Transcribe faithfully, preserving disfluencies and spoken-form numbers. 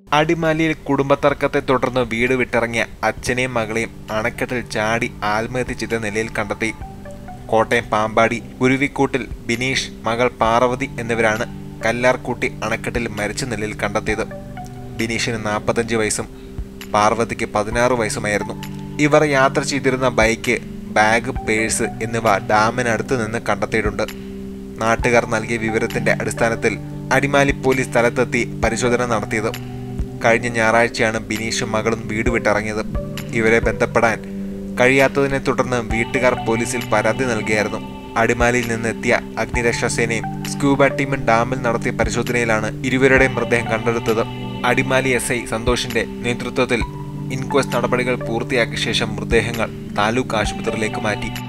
അടിമാലിയിൽ കുടുംബതർക്കത്തെ തുടർന്ന് വീട് വിട്ടിറങ്ങിയ അച്ഛനെയും മകളെയും അണക്കെട്ടിൽ ചാടി ആത്മഹത്യ ചെയ്ത നിലയിൽ കണ്ടെത്തി. കോട്ടയം പാമ്പാടി കുരുവിക്കൂട്ടിൽ ബിനീഷ്, മകൾ പാർവതി എന്നിവരാണ് കല്ലാർകൂട്ടി അണക്കെട്ടിൽ മരിച്ച നിലയിൽ കണ്ടെത്തിയത്. ബിനീഷിന് നാൽപ്പത്തഞ്ച് വയസ്സും പാർവതിക്ക് പതിനാറ് വയസ്സുമായിരുന്നു. ഇവർ യാത്ര ചെയ്തിരുന്ന ബൈക്ക്, ബാഗ്, പേഴ്സ് എന്നിവ ഡാമിനടുത്ത് നിന്ന് കണ്ടെത്തിയിട്ടുണ്ട്. നാട്ടുകാർ നൽകിയ വിവരത്തിന്റെ അടിസ്ഥാനത്തിൽ അടിമാലി പോലീസ് സ്ഥലത്തെത്തി പരിശോധന നടത്തിയത്. കഴിഞ്ഞ ഞായറാഴ്ചയാണ് ബിനീഷും മകളും വീട് വിട്ടിറങ്ങിയത്. ഇവരെ ബന്ധപ്പെടാൻ കഴിയാത്തതിനെ തുടർന്ന് വീട്ടുകാർ പോലീസിൽ പരാതി നൽകിയായിരുന്നു. അടിമാലിയിൽ നിന്നെത്തിയ അഗ്നിരക്ഷാസേനയും സ്കൂബ ടീമും ഡാമിൽ നടത്തിയ പരിശോധനയിലാണ് ഇരുവരുടെയും മൃതദേഹം കണ്ടെടുത്തത്. അടിമാലി എസ് ഐ സന്തോഷിന്റെ നേതൃത്വത്തിൽ ഇൻക്വസ്റ്റ് നടപടികൾ പൂർത്തിയാക്കിയ ശേഷം മൃതദേഹങ്ങൾ താലൂക്ക് ആശുപത്രിയിലേക്ക് മാറ്റി.